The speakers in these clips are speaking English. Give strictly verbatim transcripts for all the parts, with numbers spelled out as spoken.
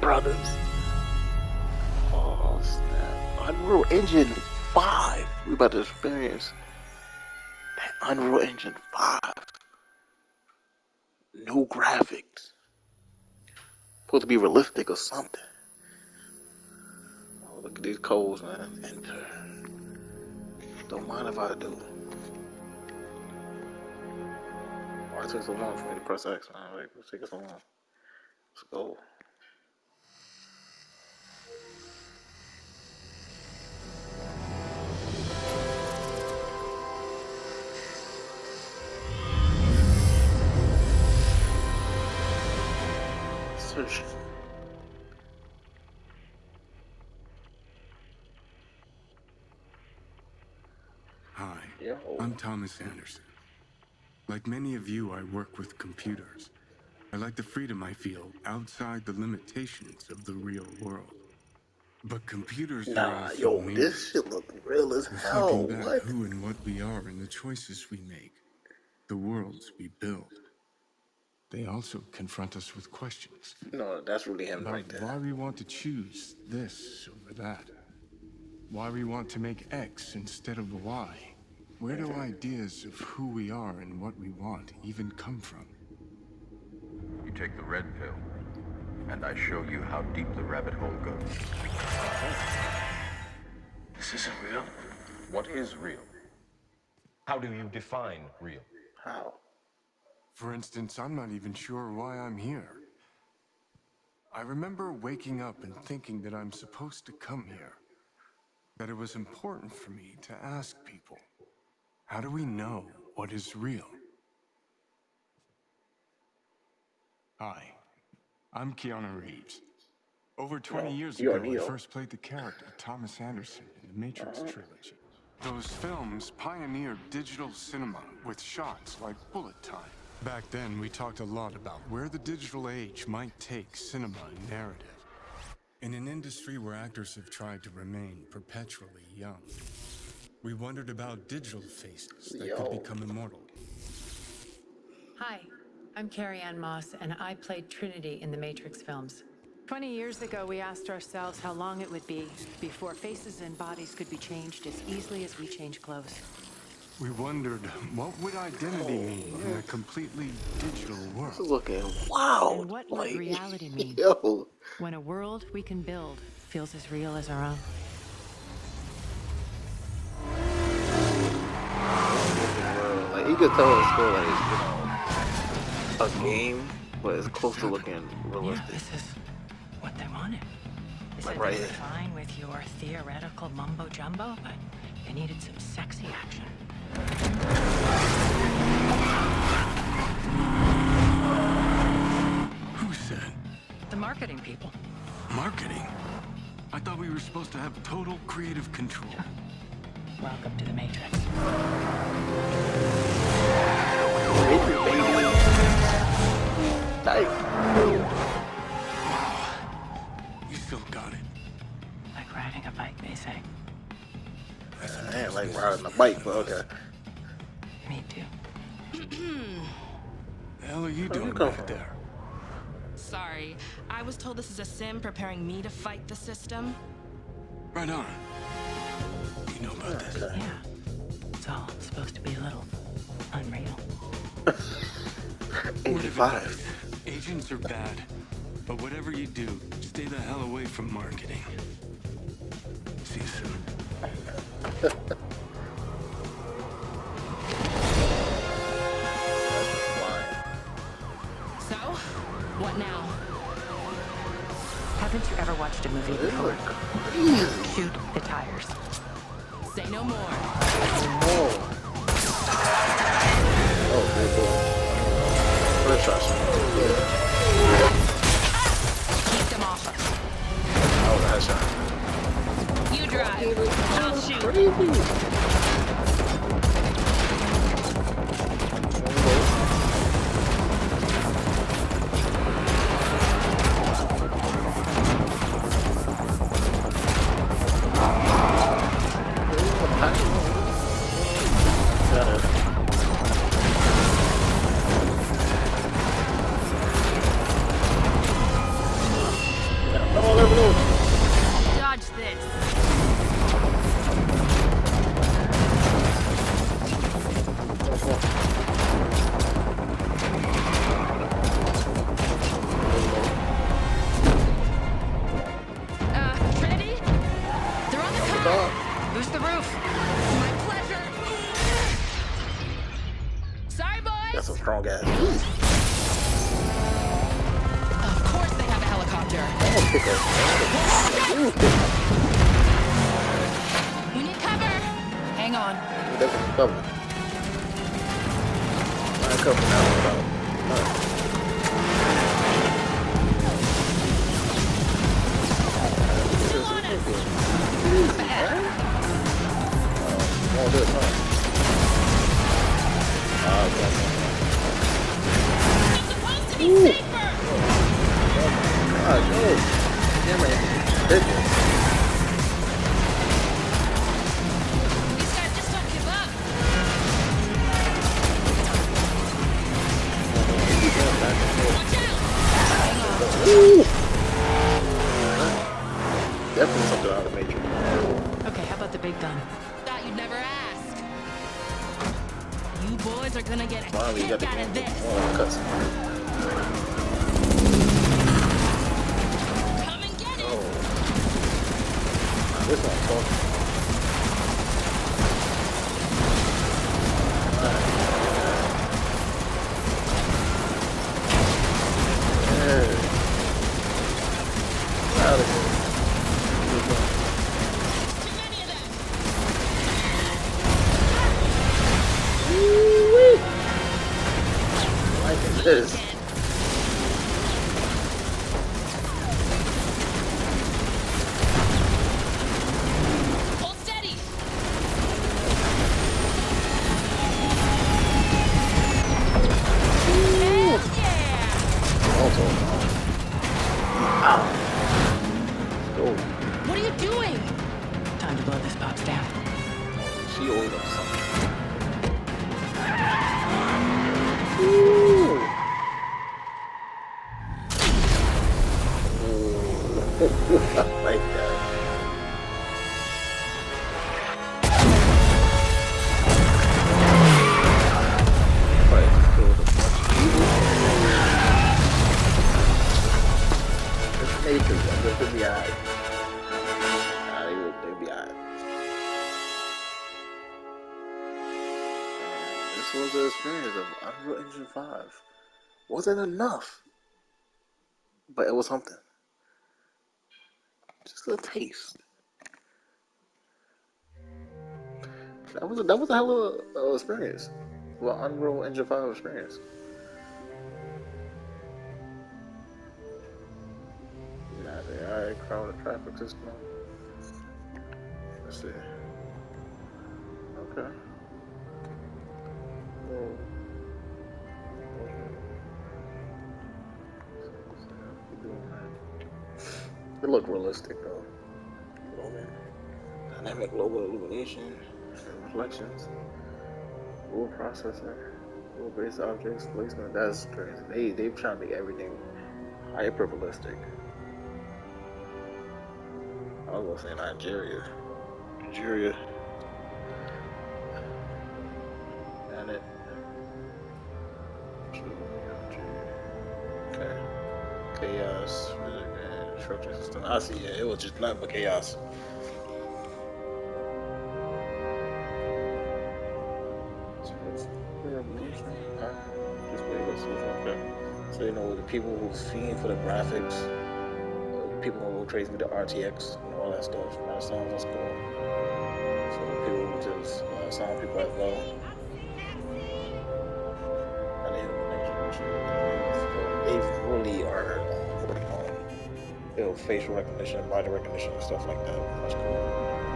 brothers. Oh snap! Unreal Engine five. We about to experience that Unreal Engine five. New graphics. Supposed to be realistic or something. Oh, look at these codes, man. Enter. Don't mind if I do. Why it took so long for me to press X, man? Like, what's taking so long? Let's go. Search. Hi, Yo. I'm Thomas Anderson. Like many of you, I work with computers. I like the freedom I feel outside the limitations of the real world. But computers are Nah, also yo, mirrors, this shit look real as hell. reflecting back What? who and what we are in the choices we make, the worlds we build. They also confront us with questions No, that's really him about right there. why we want to choose this over that, why we want to make X instead of Y. Where do ideas of who we are and what we want even come from? You take the red pill, and I show you how deep the rabbit hole goes. This isn't real. What is real? How do you define real? How? For instance, I'm not even sure why I'm here. I remember waking up and thinking that I'm supposed to come here, that it was important for me to ask people, how do we know what is real? Hi, I'm Keanu Reeves. Over twenty No, years you ago, are I Neo. first played the character Thomas Anderson in the Matrix Uh-huh. trilogy. Those films pioneered digital cinema with shots like bullet time. Back then, we talked a lot about where the digital age might take cinema and narrative. In an industry where actors have tried to remain perpetually young, we wondered about digital faces that Yo. could become immortal. Hi, I'm Carrie Ann Moss, and I played Trinity in the Matrix films. Twenty years ago, we asked ourselves how long it would be before faces and bodies could be changed as easily as we change clothes. We wondered, what would identity mean in a completely digital This is world? looking wow. And what would Like, reality mean? yo. When a world we can build feels as real as our own. Like, you could tell it's still like, you know, a game, but it's close to looking Yeah, realistic. this is what they wanted. They Like said right they were here. fine with your theoretical mumbo jumbo, but they needed some sexy action. Who said? The marketing people. Marketing? I thought we were supposed to have total creative control. Welcome to the Matrix. Baby, baby. Like, You still got it. Like riding a bike, they say. man, like riding a bike, but okay. Me too. The hell are you doing come back from? there? Sorry, I was told this is a sim preparing me to fight the system. Right on. You know about this. Okay. Yeah. It's all supposed to be a little unreal. eighty-five. Agents are bad, but whatever you do, stay the hell away from marketing. See you soon. So, what now? Haven't you ever watched a movie This before? look crazy. Shoot the tires. Say no more. Oh, oh, good boy. Let's try some. Yeah. Keep them off us. Oh, that's a You drive. I'll shoot. crazy. Boost the roof. My pleasure. Sorry, boys. That's a strong ass. Of course they have a helicopter. Almost pick up. We need cover. Hang on. That's a cover. I cover now. Alright. Still on us. Up ahead. Oh, this, huh? Ah, okay. It's supposed to be safer. God, no. Damn it. Ridiculous. These guys just don't give up. Watch out. Ooh. Definitely something out of the Matrix. Okay, how about the big gun? Thought you'd never ask. You boys are gonna get a Finally, you got kick the out of game. this. Oh, cuss. Come and get it. Oh. Nah, this one's talking. Yeah. Get out of here. Too many of them. Woo-wee. Liking this. Again. Hold steady. Hell yeah. Also, ow. Let's go. What are you doing? Time to blow this box down. She owed us something. Ooh. Ooh. I like that. Right, killed a bunch of people. This Matrix, I'm just gonna be alright. Nah, they will, they'll be alright. This was the experience of Unreal Engine five. Wasn't enough, but it was something. Just a taste. That was a, that was a hell of a uh, experience. Well, Unreal Engine five experience. Nah, they alright. Crowded traffic system. Let's see. Okay. Oh. It looked realistic though. You know, man. Dynamic global illumination, reflections, dual processor, dual based objects, placement. That's crazy. They they've tried to make everything hyper realistic. I was gonna say Nigeria. Nigeria. And it. Okay. Chaos. Structure system. I see, yeah, it was just nothing but chaos. So, you know, the people who's fiending for the graphics, uh, people who trace with the R T X and all that stuff, that sounds that's cool. So, people who just uh, sound people as well. And they, they really are working on you know, facial recognition, body recognition, and stuff like that. That's cool.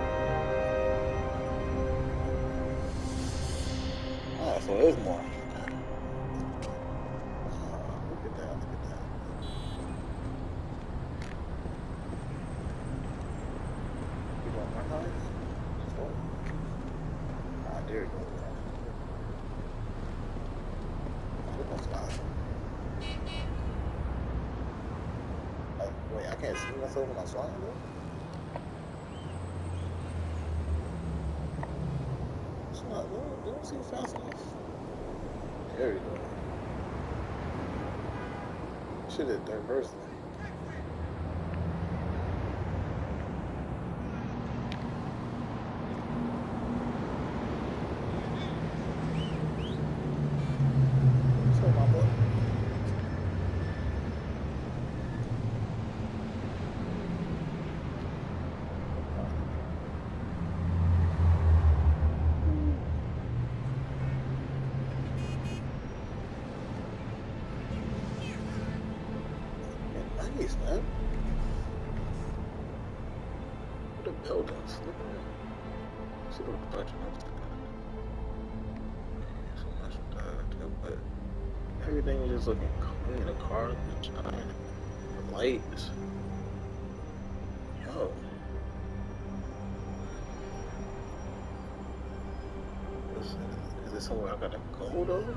Ah, so there's more. Uh, look at that, look at that. You want my height? Oh. Ah, there you go. Look what's awesome. Wait, I can't see myself when I'm flying though? It's not, they don't, they don't seem fast enough. There we go. Shit is diverse. buildings. Look at that. See what the budget is. So much of that, but everything is just looking clean. The cars, the shine, the lights. Yo. Is, is this somewhere I gotta go though?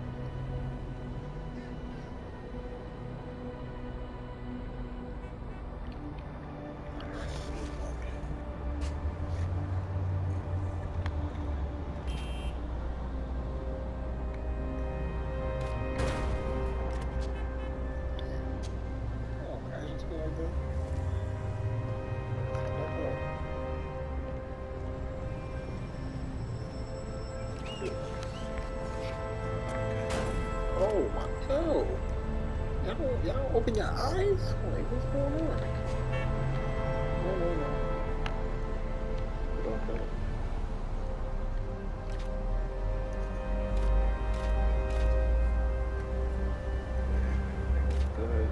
Oh my god. Y'all don't, y'all don't open your eyes? Like, what's going on? No, no, no. Okay. Good.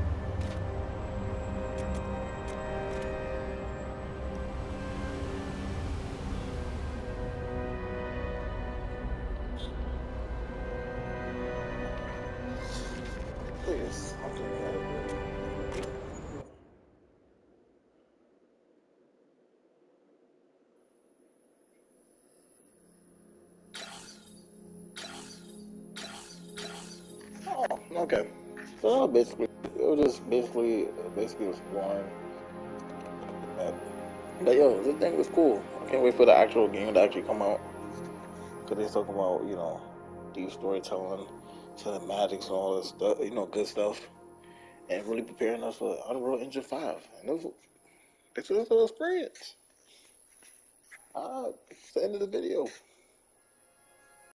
Please, I'll do that. Oh, okay. So basically, it was just basically, basically exploring that. But yo, this thing was cool. I can't wait for the actual game to actually come out. Cause they talk about, you know, deep storytelling, cinematics, and all this stuff, you know, good stuff, and really preparing us for Unreal Engine five. And it was, this was an experience. Ah, it's the end of the video.